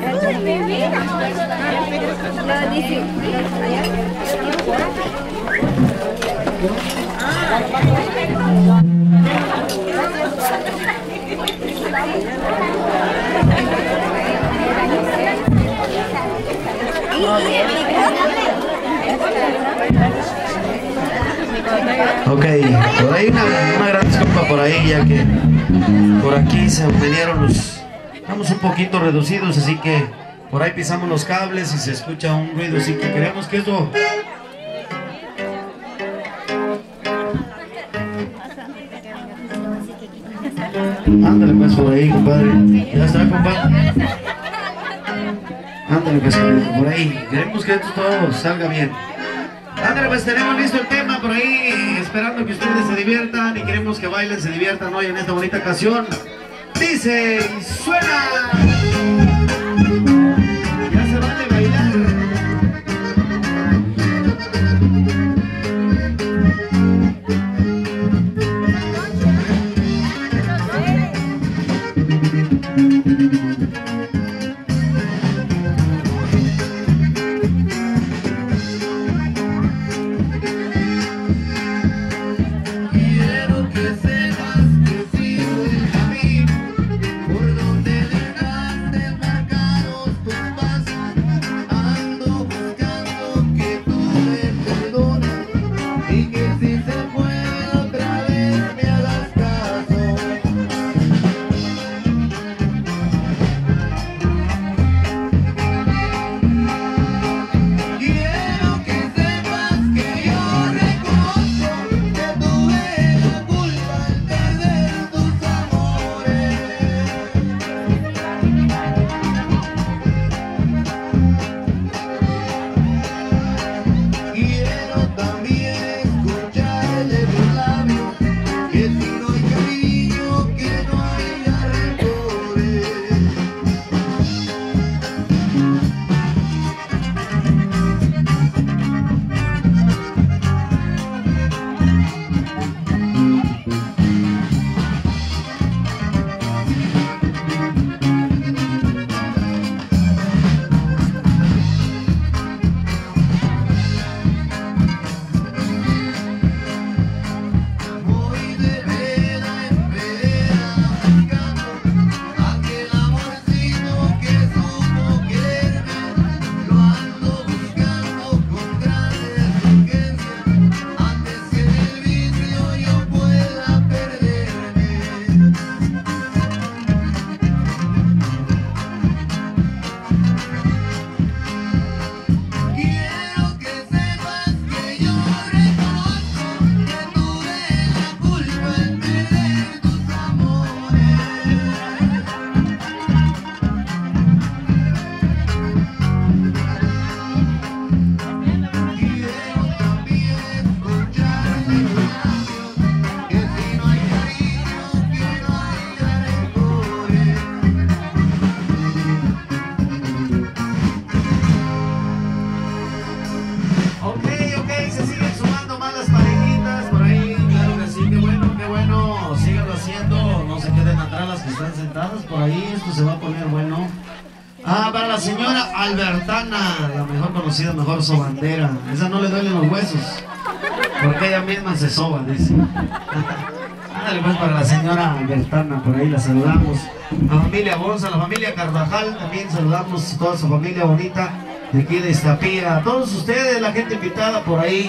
Ok, por ahí una gran disculpa por ahí, ya que por aquí se vinieron los... Estamos un poquito reducidos, así que por ahí pisamos los cables y se escucha un ruido, así que queremos que eso... Ándale pues por ahí, compadre. Ya está, compadre. Ándale pues por ahí. Queremos que esto todo salga bien. Ándale pues, tenemos listo el tema por ahí, esperando que ustedes se diviertan y queremos que bailen, se diviertan hoy en esta bonita ocasión. Dice y suena. Ya se vale bailar. Por ahí esto se va a poner bueno. Para la señora Albertana, la mejor conocida, mejor sobandera. Esa no le duelen los huesos, porque ella misma se soba, dice. Ándale pues para la señora Albertana, por ahí la saludamos. La familia Bonza, la familia Carvajal, también saludamos a toda su familia bonita de aquí de Iztapía. A todos ustedes, la gente invitada por ahí.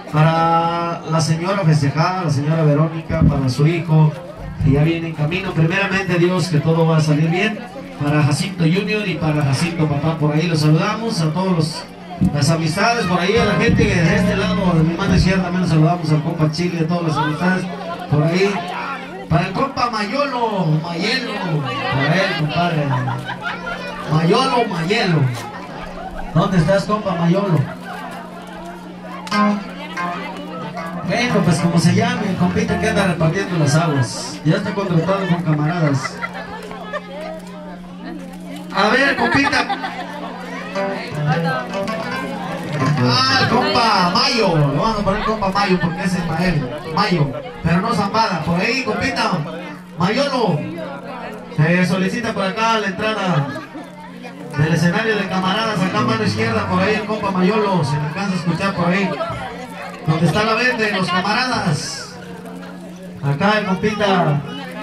Para la señora festejada, la señora Verónica, para su hijo, que ya viene en camino. Primeramente Dios, que todo va a salir bien. Para Jacinto Junior y para Jacinto Papá, por ahí los saludamos. A todos las amistades, por ahí a la gente que de este lado, de mi mano izquierda, también los saludamos al compa Chile, a todas las amistades, por ahí. Para el compa Mayolo, Mayelo, para él, compadre. Mayolo, Mayelo. ¿Dónde estás, compa Mayolo? Bueno, pues como se llame, el compita que anda repartiendo las aguas. Ya está contratado con camaradas. A ver, compita. El compa Mayo. Le vamos a poner compa Mayo porque ese es Mael. Mayo. Pero no Zambada. Por ahí, compita. Mayolo. Se solicita por acá la entrada del escenario de Camaradas, acá a mano izquierda, por ahí el compa Mayolo, se me alcanza a escuchar por ahí. Donde está la verde, los Camaradas. Acá el compita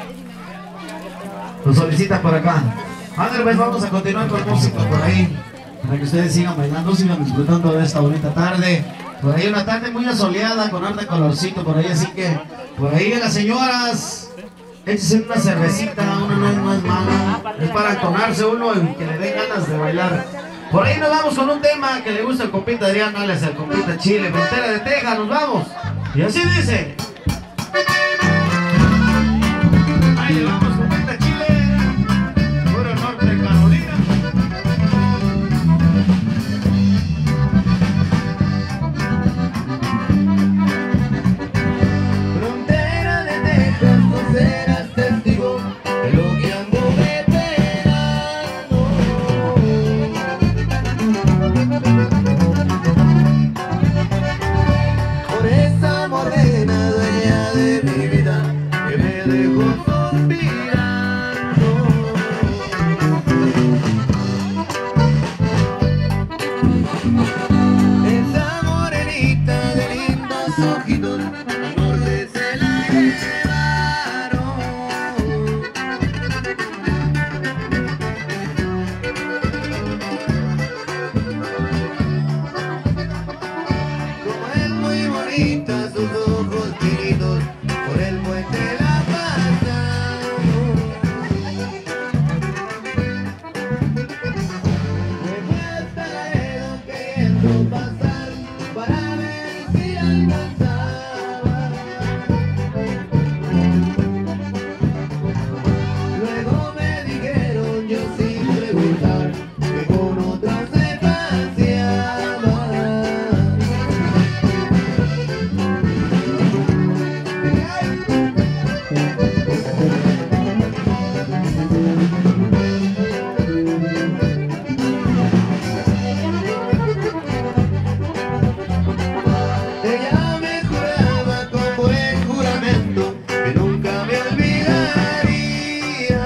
lo solicita por acá. Ándale, pues vamos a continuar con música por ahí, para que ustedes sigan bailando, sigan disfrutando de esta bonita tarde. Por ahí una tarde muy asoleada, con harto colorcito por ahí, así que por ahí las señoras, échense una cervecita, una no es mala, es para entonarse uno y que le den ganas de bailar. Por ahí nos vamos con un tema que le gusta al compita Adrián Alex, al compita Chile, Frontera de Texas, nos vamos. Y así dice. Ahí le vamos, compita Chile, puro norte de Carolina. Frontera de Texas, no serás testigo de lo que ando esperando. Por esa morena dueña de mi vida que me dejó suspirando. Esa morenita de lindos ojitos al norte se la llevaron. Como es muy bonita, sus ojos tiritos por el puente la pasaron. Me fui hasta Laredo queriendo pasar para ver si alcanzaba. Luego me dijeron, yo sin preguntar, que con otra se paseaba. Ella me juraba con buen juramento que nunca me olvidaría.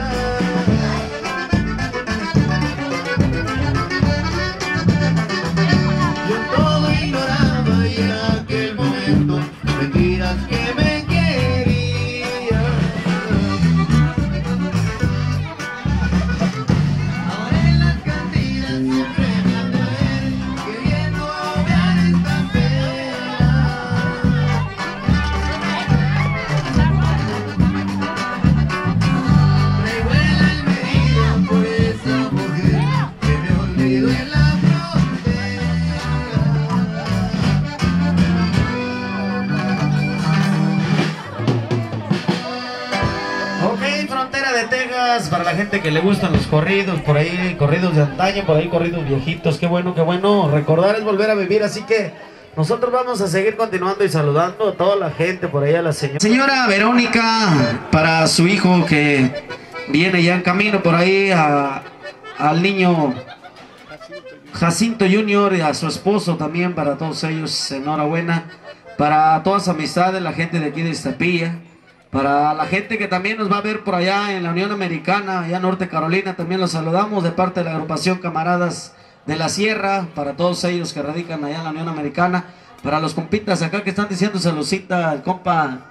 Yo todo ignoraba y en aquel momento mentiras que me quería. Ahora en las cantinas siempre me han de ver queriendo ahogar esta pena. Me vuela el medido por esa mujer que me olvido en la frontera. Ok, Frontera de Texas, para la gente que le gustan los corridos, por ahí corridos de antaño, por ahí corridos viejitos, qué bueno, recordar es volver a vivir, así que nosotros vamos a seguir continuando y saludando a toda la gente, por ahí a la señora Verónica, para su hijo que viene ya en camino, por ahí al niño Jacinto Junior y a su esposo también, para todos ellos, enhorabuena, para todas las amistades, la gente de aquí de Iztapilla. Para la gente que también nos va a ver por allá en la Unión Americana, allá en Norte Carolina, también los saludamos de parte de la agrupación Camaradas de la Sierra, para todos ellos que radican allá en la Unión Americana, para los compitas acá que están diciendo saludcita al compa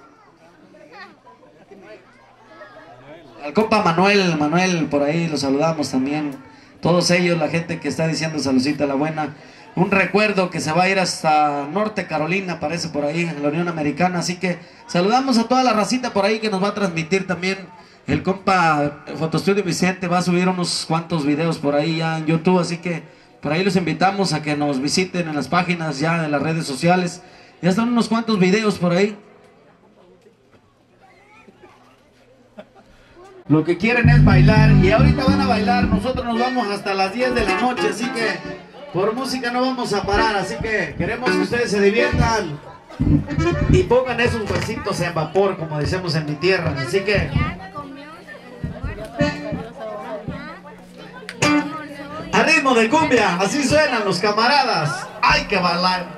Manuel, por ahí los saludamos también, todos ellos, la gente que está diciendo saludcita la buena. Un recuerdo que se va a ir hasta Norte Carolina, parece por ahí, en la Unión Americana. Así que saludamos a toda la racita por ahí que nos va a transmitir también. El compa Fotostudio Vicente va a subir unos cuantos videos por ahí ya en YouTube. Así que por ahí los invitamos a que nos visiten en las páginas ya de las redes sociales. Ya están unos cuantos videos por ahí. Lo que quieren es bailar y ahorita van a bailar. Nosotros nos vamos hasta las 10 de la noche, así que por música no vamos a parar, así que queremos que ustedes se diviertan y pongan esos huesitos en vapor, como decimos en mi tierra. Así que a ritmo de cumbia, así suenan los Camaradas. Hay que bailar.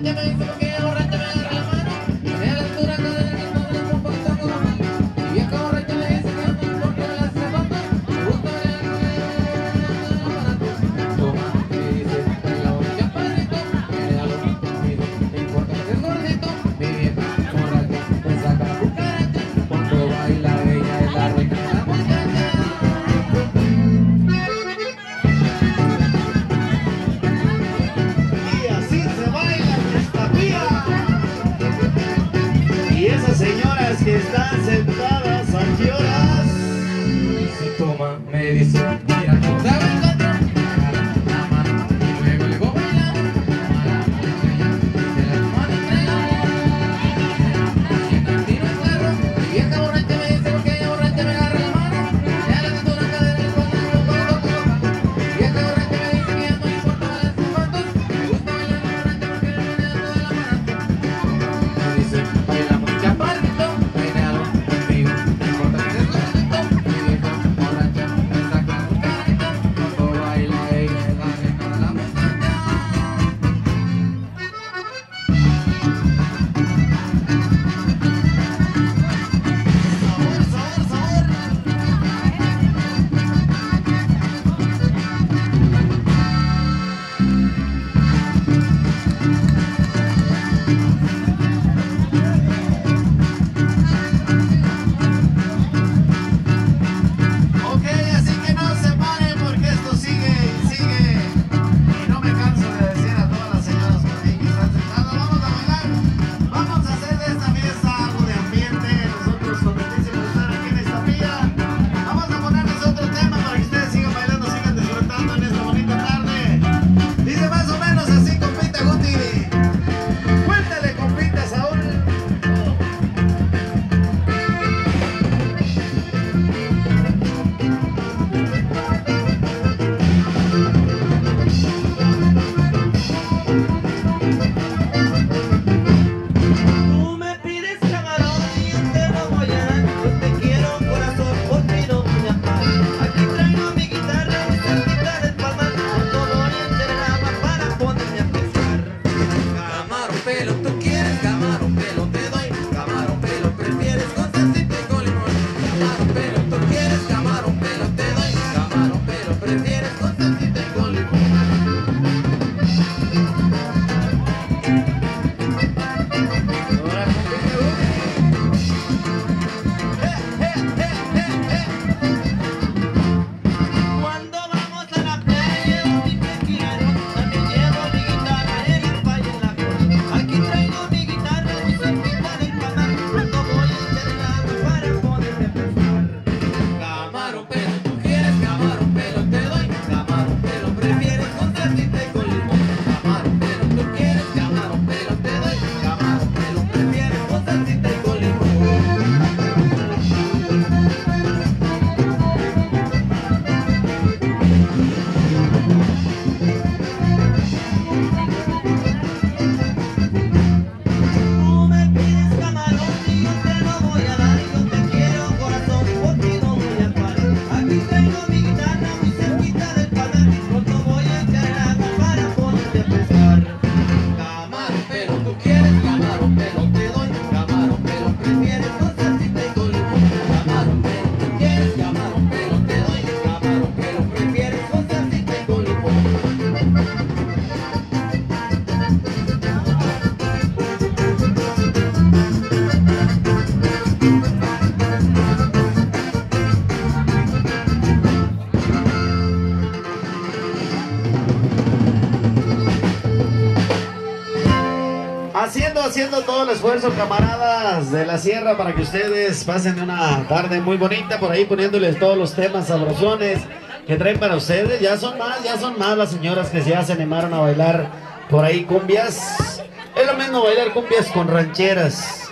borracha me dice porque ella borracha me agarra la mano. Me da la altura con el mismo me la un poquito como a mí. Mi vieja borracha me dice que no me importa me la zapatos. Me gusta bailar con el aparato. Toma, me dice, baila bonita padrito. Me da lo mismo, me importa que es gordito. Mi vieja borracha me saca la cucaracha. Cuando baila ella es la reina de la muchacha. Y así se baila esta pía. Y esas señoras que están sentadas, ¿a qué horas? Si toma, me dice, mira cómo se va el otro. Me agarra la mano y luego le voy bailando. A la botella y de la mano entregamos. Y en el tiro es claro, mi vieja borracha me dice porque ella borracha me agarra la mano. Ya la cintura en cadena y cuando me lo pongo coloca. Mi vieja borracha me dice que ya no le importa las zapatos. Me gusta bailar la borracha porque me menea toda la mano. Me dice, bailamos chaparrito, bailalo conmigo. No importa que seas gordito, mi vieja borracha me saca su carita. Cuando baila ella es la reina de la muchacha. Sabor, sabor, sabor. Ok, así que no se paren porque esto sigue y sigue. Y no me canso de decir a todas las señoras por ahí que están sentadas, vamos a bailar. Vamos a hacer de esta fiesta algo de ambiente. Nosotros contentísimos de estar aquí en esta vía. Vamos a ponerles otro tema para que ustedes sigan bailando, sigan disfrutando en esta bonita tarde. Dice más o menos así, compita Guti. Cuéntale, compita Saúl. Tú me pides camarón y yo te lo voy a dar. Yo te quiero corazón, por ti no voy a parar. Aquí traigo mi guitarra muy cerquita del palmar. Cuando voy a echar agua para ponerme a pescar. Camarón pelo, tú quieres camarón pelo, te doy camarón pelo, prefieres con salsita y con limón. Camarón pelo, tú quieres camarón pelo, te doy camarón pelo, prefieres con salsita y con limón. Ahora, compita Guti. Cuando vamos a la playa llevo mi tequilero. También llevo mi guitarra en el valle en la flor. Aquí traigo mi guitarra muy cerquita del palmar. Cuando voy a echar el agua para poderme a pescar. Camarón pelo, tú quieres camarón pelo, te doy camarón pelo, prefieres con salsita y con limón. Camarón pelo, tú quieres camarón pelo, te doy camarón pelo, prefieres con salsita y con limón. Tú me pides camarón y yo te lo voy a dar. Yo te quiero corazón, por ti no voy a parar. Aquí traigo mi guitarra muy cerquita del palmar. Cuando voy a echar el agua para poderme a pescar. Camarón pelo, tú quieres camarón pelo, te doy camarón pelo, prefieres con salsita y con limón. Camarón pelo, tú quieres camarón pelo, te doy camarón pelo, prefieres con salsita y con limón. Haciendo todo el esfuerzo, camaradas de la sierra, para que ustedes pasen una tarde muy bonita por ahí, poniéndoles todos los temas sabrosones que traen para ustedes. Ya son más las señoras que ya se animaron a bailar por ahí cumbias. Es lo mismo bailar cumbias con rancheras.